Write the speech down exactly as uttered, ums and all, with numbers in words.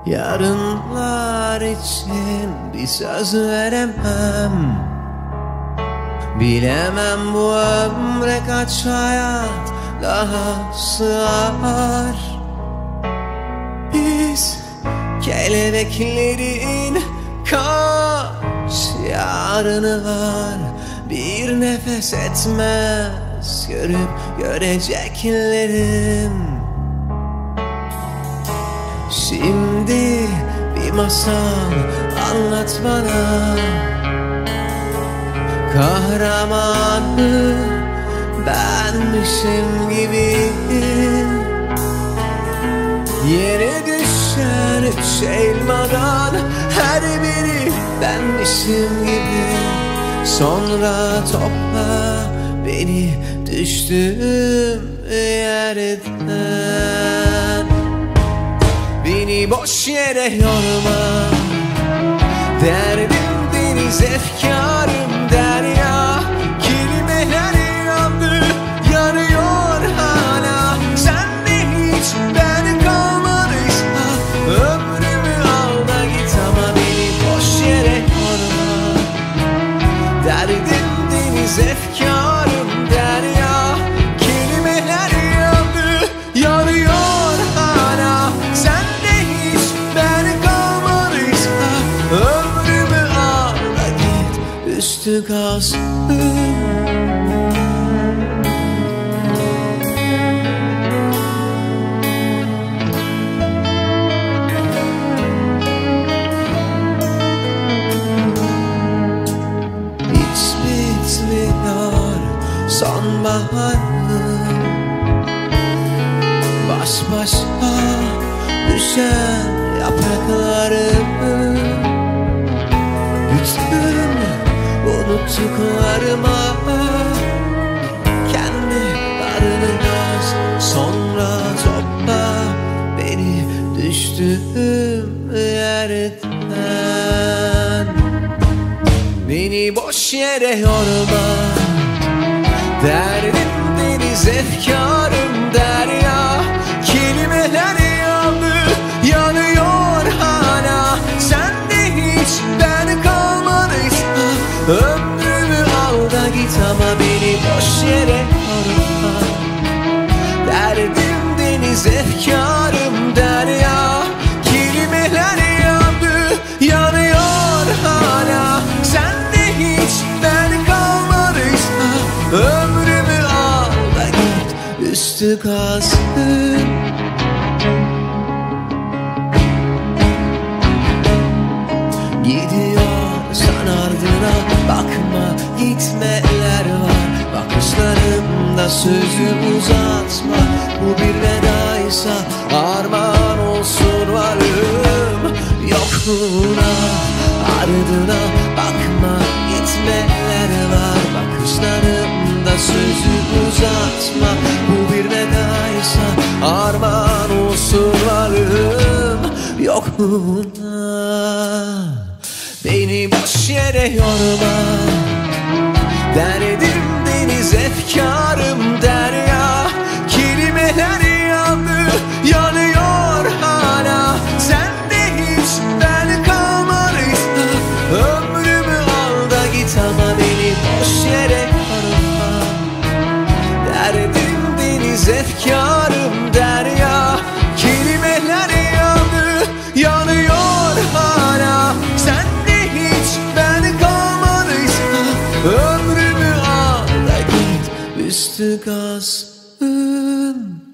Yarınlar için bir söz veremem. Bilemem bu ömre kaç hayat daha sığar. Biz kelebeklerin kaç yarını var, bir nefes etmez görüp göreceklerim. Şimdi bir masal anlat bana, kahramanı benmişim gibi. Yere düşen üç elmadan her biri benmişim gibi. Sonra topla beni düştüğüm yerden. Beni boş yere yorma, derdim deniz, efkarım derya. Kelimeler yandı, yanıyor hala. Sen de hiç ben kalmadıysa ömrümü al da git. Ama beni boş yere yorma, derdim deniz, efkarım derya. Kelimeler yandı, yanıyor hala. Sen de hiç ben kalmadıysa ömrümü al da git, üstü kalsın. Hiç bitmiyor sonbaharım, baş başa düşen yapraklarımı. Bütün unuttuklarıma kendi adını yaz. Sonra topla beni düştüğüm yerden. Beni boş yere yorma, derdim deniz, efkarım derya. Kelimeler yandı, yanıyor hala. Sen de hiç ben kalmadıysa ömrümü al da git. Ama beni boş yere yorma, derdim deniz, efkarım derya. Kelimeler yandı, yanıyor hala. Sen de hiç ben kalmadıysa ömrümü al da git, üstü kalsın. Gidiyorsan ardına bakma, gitmeler var. Bakışlarımda sözü uzatma. Bu bir vedaysa armağan olsun varım yokluğuna. Ardına bakma, gitmeler var. Bakışlarımda sözü uzatma. Bu bir vedaysa armağan olsun varım yokluğuna. Beni boş yere yorma, derdim deniz, efkarım derya. Kelimeler yandı, yanıyor hala. Sen de hiç ben kalmadıysa ömrümü al da git. Ama beni boş yere yorma, derdim deniz, efkarım derya. Kelimeler yandı, yanıyor hala. Sen de hiç ben kalmadıysa ömrümü al da git, üstü kalsın.